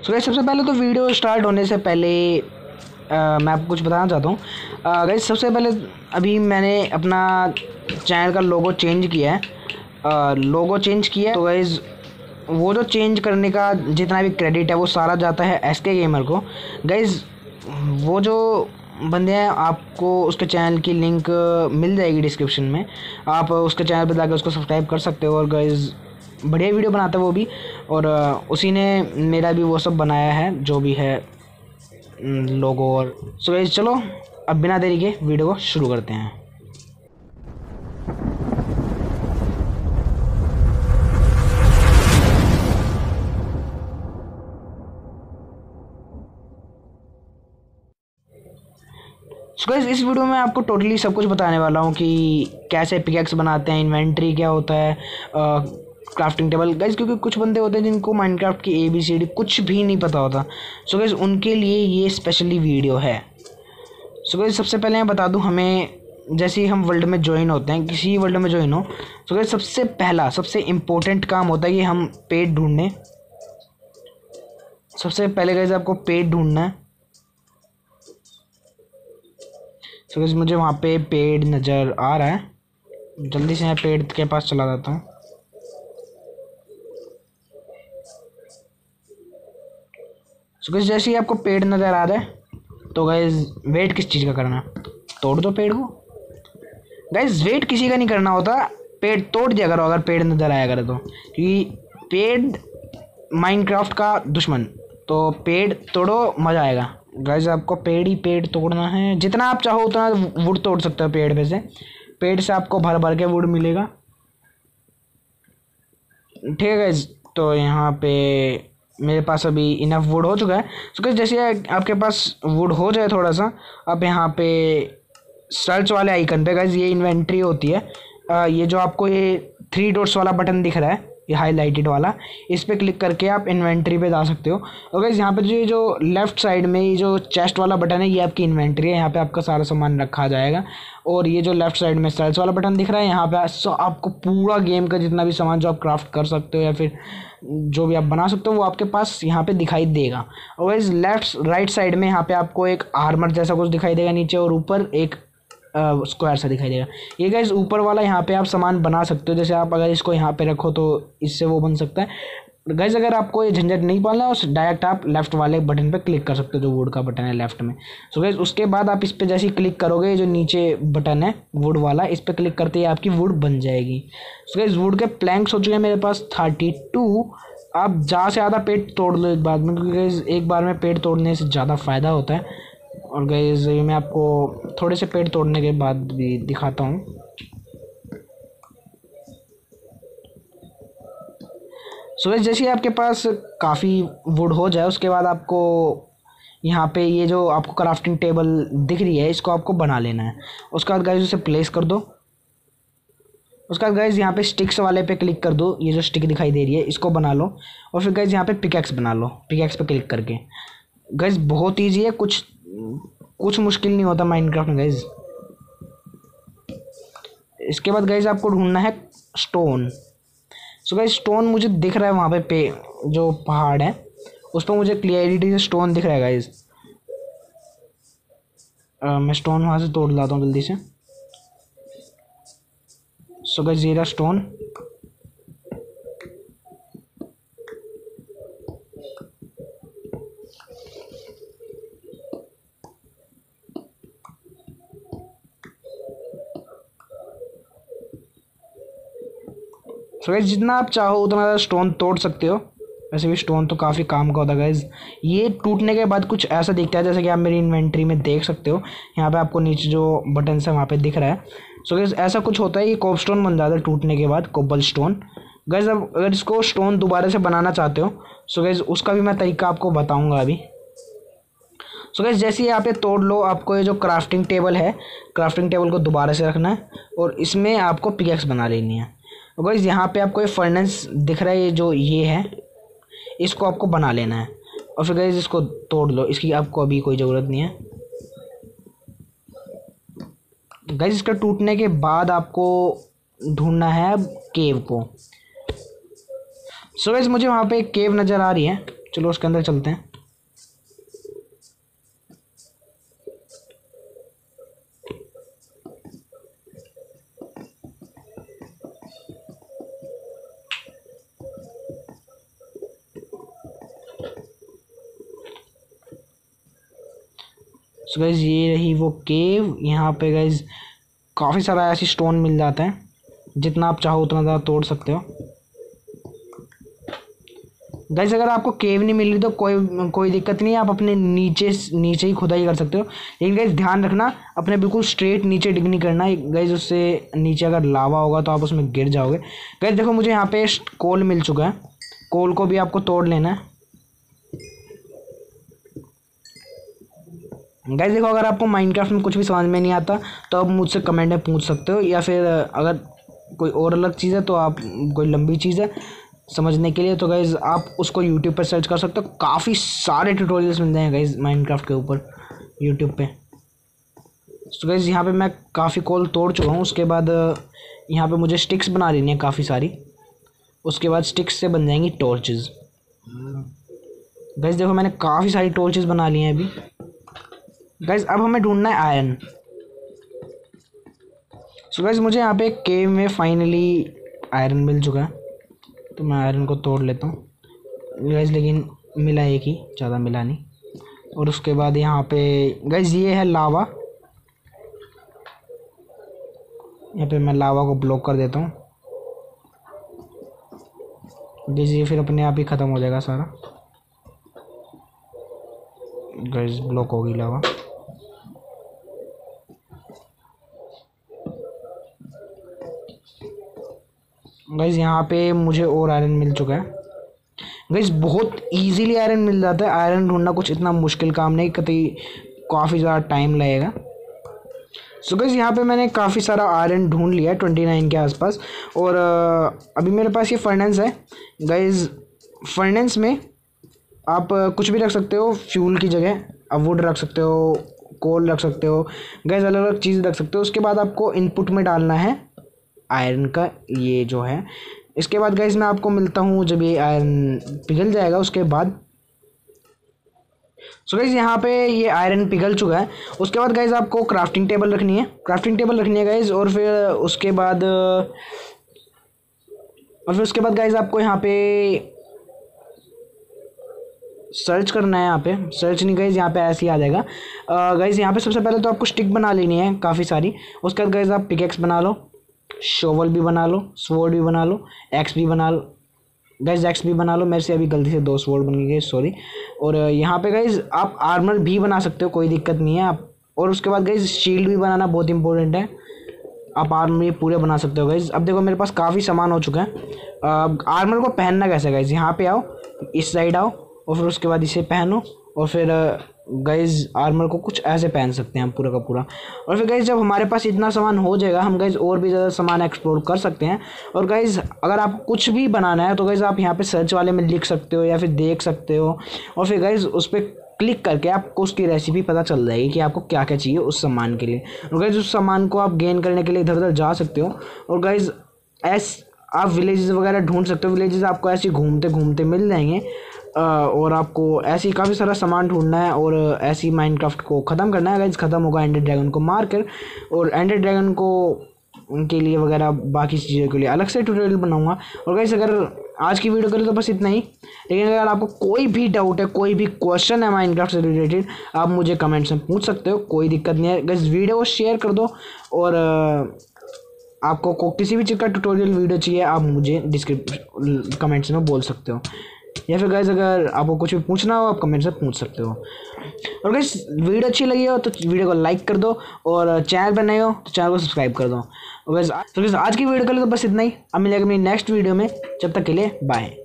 So guys सबसे पहले तो वीडियो स्टार्ट होने से पहले मैं आपको कुछ बताना चाहता हूँ। गाइस सबसे पहले अभी मैंने अपना चैनल का लोगो चेंज किया है। तो गाइस वो जो चेंज करने का जितना भी क्रेडिट है वो सारा जाता है एसके गेमर को। गाइस वो जो बंदे हैं आपको उसके चैनल की लिंक मिल जाएगी डिस्क्रिप्शन में, आप उसके चैनल पर जाकर उसको सब्सक्राइब कर सकते हो। और गाइस बढ़िया वीडियो बनाता है वो भी, और उसी ने मेरा भी वो सब बनाया है जो भी है लोगो। और सो गाइस चलो अब बिना देरी के वीडियो को शुरू करते हैं। सो गाइस इस वीडियो में आपको टोटली सब कुछ बताने वाला हूँ कि कैसे पिकैक्स बनाते हैं, इन्वेंट्री क्या होता है, क्राफ्टिंग टेबल। गाइस क्योंकि कुछ बंदे होते हैं जिनको माइनक्राफ्ट की ABCD कुछ भी नहीं पता होता। सो गाइस उनके लिए ये स्पेशली वीडियो है। सो गाइस सबसे पहले मैं बता दूं, हमें जैसे ही हम वर्ल्ड में ज्वाइन होते हैं, किसी वर्ल्ड में ज्वाइन हो, सो गाइस सबसे पहला सबसे इम्पोर्टेंट काम होता है कि हम पेड़ ढूंढने। सबसे पहले गाइस आपको पेड़ ढूंढना है। सो गाइस मुझे वहाँ पे पेड़ नज़र आ रहा है, जल्दी से मैं पेड़ के पास चला जाता हूँ। सो गाइस जैसे ही आपको पेड़ नज़र आ रहा है तो गाइस वेट किस चीज़ का करना है, तोड़ दो पेड़ को। गाइस वेट किसी का नहीं करना होता, पेड़ तोड़ दिया करो अगर पेड़ नज़र आया करे तो, क्योंकि पेड़ माइनक्राफ्ट का दुश्मन। तो पेड़ तोड़ो, मज़ा आएगा। गाइस आपको पेड़ ही पेड़ तोड़ना है, जितना आप चाहो उतना वुड तोड़ सकते हो पेड़ पे से। पेड़ से आपको भर भर के वुड मिलेगा, ठीक है गाइस। तो यहाँ पे मेरे पास अभी इनफ वुड हो चुका है। सो गाइस जैसे आपके पास वुड हो जाए थोड़ा सा, अब यहाँ पे सर्च वाले आइकन पे गाइस ये इन्वेंट्री होती है। ये जो आपको ये 3 डॉट्स वाला बटन दिख रहा है, ये हाईलाइटेड वाला, इस पर क्लिक करके आप इन्वेंट्री पे जा सकते हो। और गाइस यहाँ पे जो लेफ्ट साइड में ये जो चेस्ट वाला बटन है, ये आपकी इन्वेंट्री है, यहाँ पे आपका सारा सामान रखा जाएगा। और ये जो लेफ्ट साइड में सर्च वाला बटन दिख रहा है, यहाँ पे आपको पूरा गेम का जितना भी सामान जो आप क्राफ्ट कर सकते हो या फिर जो भी आप बना सकते हो वो आपके पास यहाँ पे दिखाई देगा। और गाइस लेफ्ट राइट साइड में यहाँ पे आपको एक आर्मर जैसा कुछ दिखाई देगा नीचे, और ऊपर एक स्क्वायर सा दिखाई देगा। ये गाइस ऊपर वाला, यहाँ पे आप सामान बना सकते हो। जैसे आप अगर इसको यहाँ पे रखो तो इससे वो बन सकता है। गाइस अगर आपको ये झंझट नहीं पालना है, डायरेक्ट आप लेफ्ट वाले बटन पे क्लिक कर सकते हो, जो वुड का बटन है लेफ्ट में। सो गाइस उसके बाद आप इस पे जैसे ही क्लिक करोगे, जो नीचे बटन है वुड वाला, इस पे क्लिक करते ही आपकी वुड बन जाएगी। सो गाइस वुड के प्लैंक्स हो चुके हैं मेरे पास 32। आप ज़्यादा से ज़्यादा पेड़ तोड़ लो एक बार में, क्योंकि गाइस एक बार में पेड़ तोड़ने से ज़्यादा फ़ायदा होता है। और गाइस मैं आपको थोड़े से पेड़ तोड़ने के बाद भी दिखाता हूँ। सो गाइस जैसे ही आपके पास काफ़ी वुड हो जाए, उसके बाद आपको यहाँ पे ये जो आपको क्राफ्टिंग टेबल दिख रही है, इसको आपको बना लेना है। उसके बाद गाइस उसे प्लेस कर दो। उसके बाद गाइस यहाँ पे स्टिक्स वाले पे क्लिक कर दो, ये जो स्टिक दिखाई दे रही है इसको बना लो। और फिर गाइस यहाँ पे पिकैक्स बना लो, पिकैक्स पे क्लिक करके। गाइस बहुत ईजी है, कुछ मुश्किल नहीं होता माइनक्राफ्ट में गाइस। इसके बाद गाइस आपको ढूंढना है स्टोन। सो गाइस स्टोन मुझे दिख रहा है वहाँ पे जो पहाड़ है उस पर मुझे क्लियरिटी से स्टोन दिख रहा है गाइस। मैं स्टोन वहाँ से तोड़ लाता हूँ जल्दी से। सो गाइस ये रहा स्टोन। सो गाइस जितना आप चाहो उतना स्टोन तोड़ सकते हो। वैसे भी स्टोन तो काफ़ी काम का होता है गाइस। ये टूटने के बाद कुछ ऐसा दिखता है, जैसे कि आप मेरी इन्वेंट्री में देख सकते हो। यहाँ पे आपको नीचे जो बटन है वहाँ पे दिख रहा है। सो गाइस ऐसा कुछ होता है, ये कोबलस्टोन बन जाता है टूटने के बाद, कोबलस्टोन। गाइस अब अगर इसको स्टोन दोबारा से बनाना चाहते हो, सो गाइस उसका भी मैं तरीका आपको बताऊँगा अभी। सो गाइस जैसे ही यहाँ पे तोड़ लो, आपको ये जो क्राफ्टिंग टेबल है, क्राफ्टिंग टेबल को दोबारा से रखना है और इसमें आपको पिकैक्स बना लेनी है। और गाइस यहाँ पे आपको ये फर्नेस दिख रहा है, ये जो ये है, इसको आपको बना लेना है। और फिर गाइस इसको तोड़ लो, इसकी आपको अभी कोई ज़रूरत नहीं है। गाइस इसका टूटने के बाद आपको ढूंढना है केव को। सो गाइस मुझे वहाँ पे एक केव नज़र आ रही है, चलो उसके अंदर चलते हैं। सो गाइज ये रही वो केव। यहाँ पे गाइज काफ़ी सारा ऐसी स्टोन मिल जाता है, जितना आप चाहो उतना ज़्यादा तोड़ सकते हो। गाइज अगर आपको केव नहीं मिल रही तो कोई दिक्कत नहीं है, आप अपने नीचे ही खुदाई कर सकते हो। लेकिन गाइज ध्यान रखना, अपने बिल्कुल स्ट्रेट नीचे डिग नहीं करना गाइज, उससे नीचे अगर लावा होगा तो आप उसमें गिर जाओगे। गाइज देखो मुझे यहाँ पे कोल मिल चुका है, कोल को भी आपको तोड़ लेना है। गाइज देखो अगर आपको माइनक्राफ्ट में कुछ भी समझ में नहीं आता तो आप मुझसे कमेंट में पूछ सकते हो, या फिर अगर कोई और अलग चीज़ है तो आप कोई लंबी चीज़ है समझने के लिए तो गाइज आप उसको यूट्यूब पर सर्च कर सकते हो। काफ़ी सारे ट्यूटोरियल्स मिलते हैं गाइज माइनक्राफ्ट के ऊपर यूट्यूब पे। तो गाइज यहाँ पे मैं काफ़ी कोल तोड़ चुका हूँ। उसके बाद यहाँ पे मुझे स्टिक्स बना लेनी है काफ़ी सारी, उसके बाद स्टिक्स से बन जाएंगी टॉर्चेस। गाइज देखो मैंने काफ़ी सारी टॉर्चेस बना ली हैं अभी। गाइज अब हमें ढूंढना है आयरन। सो गाइज मुझे यहाँ पे केव में फाइनली आयरन मिल चुका है, तो मैं आयरन को तोड़ लेता हूँ गाइज, लेकिन मिला एक ही, ज़्यादा मिला नहीं। और उसके बाद यहाँ पे गाइज ये है लावा, यहाँ पे मैं लावा को ब्लॉक कर देता हूँ। जैसे फिर अपने आप ही ख़त्म हो जाएगा सारा। गाइज ब्लॉक होगी लावा। गाइज यहाँ पे मुझे और आयरन मिल चुका है। गाइज बहुत इजीली आयरन मिल जाता है, आयरन ढूंढना कुछ इतना मुश्किल काम नहीं, कतई काफ़ी ज़्यादा टाइम लगेगा। सो गाइज यहाँ पे मैंने काफ़ी सारा आयरन ढूंढ लिया है 29 के आसपास। और अभी मेरे पास ये फर्नेस है गाइज। फर्नेस में आप कुछ भी रख सकते हो फ्यूल की जगह, आप वुड रख सकते हो, कोल रख सकते हो गाइज, अलग अलग चीज़ रख सकते हो। उसके बाद आपको इनपुट में डालना है आयरन का ये जो है। इसके बाद गाइज मैं आपको मिलता हूँ जब ये आयरन पिघल जाएगा उसके बाद। सो गाइज यहाँ पे ये आयरन पिघल चुका है। उसके बाद गाइज आपको क्राफ्टिंग टेबल रखनी है, गाइज। और फिर उसके बाद गाइज आपको यहाँ पे सर्च करना है। यहाँ पे सर्च नहीं गाइज, यहाँ पे ऐसे ही आ जाएगा। गाइज यहाँ पे सबसे पहले तो आपको स्टिक बना लेनी है काफ़ी सारी। उसके बाद गाइज आप पिकेक्स बना लो, शोवल भी बना लो, स्वॉर्ड भी बना लो, एक्स भी बना लो गाइज, एक्स भी बना लो। मेरे से अभी गलती से 2 स्वॉर्ड बन गए, सॉरी। और यहाँ पे गाइज आप आर्मर भी बना सकते हो, कोई दिक्कत नहीं है आप। और उसके बाद गाइज शील्ड भी बनाना बहुत इंपॉर्टेंट है, आप आर्मर ये पूरे बना सकते हो गाइज। अब देखो मेरे पास काफ़ी सामान हो चुका है। आर्मर को पहनना कैसे गाइज, यहाँ पे आओ, इस साइड आओ और फिर उसके बाद इसे पहनो। और फिर गाइज आर्मर को कुछ ऐसे पहन सकते हैं हम पूरा का पूरा। और फिर गाइज जब हमारे पास इतना सामान हो जाएगा हम गाइज और भी ज़्यादा सामान एक्सप्लोर कर सकते हैं। और गाइज अगर आप कुछ भी बनाना है तो गाइज आप यहाँ पे सर्च वाले में लिख सकते हो या फिर देख सकते हो। और फिर गाइज उस पर क्लिक करके आपको उसकी रेसिपी पता चल जाएगी कि आपको क्या क्या चाहिए उस सामान के लिए। और गाइज उस सामान को आप गेन करने के लिए इधर उधर जा सकते हो। और गाइज आप विलेजेस वगैरह ढूंढ सकते हो, विलेजेस आपको ऐसे घूमते घूमते मिल जाएंगे। और आपको ऐसे ही काफ़ी सारा सामान ढूंढना है और ऐसी माइनक्राफ्ट को ख़त्म करना है गाइज। ख़त्म होगा एंडर ड्रैगन को मार कर, और एंडर ड्रैगन को उनके लिए वगैरह बाकी चीज़ों के लिए अलग से ट्यूटोरियल बनाऊंगा। और गाइज अगर आज की वीडियो के लिए तो बस इतना ही। लेकिन अगर आपको कोई भी डाउट है, कोई भी क्वेश्चन है माइनक्राफ्ट से रिलेटेड, आप मुझे कमेंट्स में पूछ सकते हो, कोई दिक्कत नहीं है गाइज। वीडियो को शेयर कर दो। और आपको किसी भी चीज़ का ट्यूटोरियल वीडियो चाहिए आप मुझे कमेंट्स में बोल सकते हो, या फिर गाइज अगर आपको कुछ भी पूछना हो आप कमेंट्स में पूछ सकते हो। और गाइज वीडियो अच्छी लगी हो तो वीडियो को लाइक कर दो, और चैनल पर नए हो तो चैनल को सब्सक्राइब कर दो। और गाइज आज की वीडियो के लिए तो बस इतना ही। अब मिलेगा मेरी नेक्स्ट वीडियो में, जब तक के लिए बाय।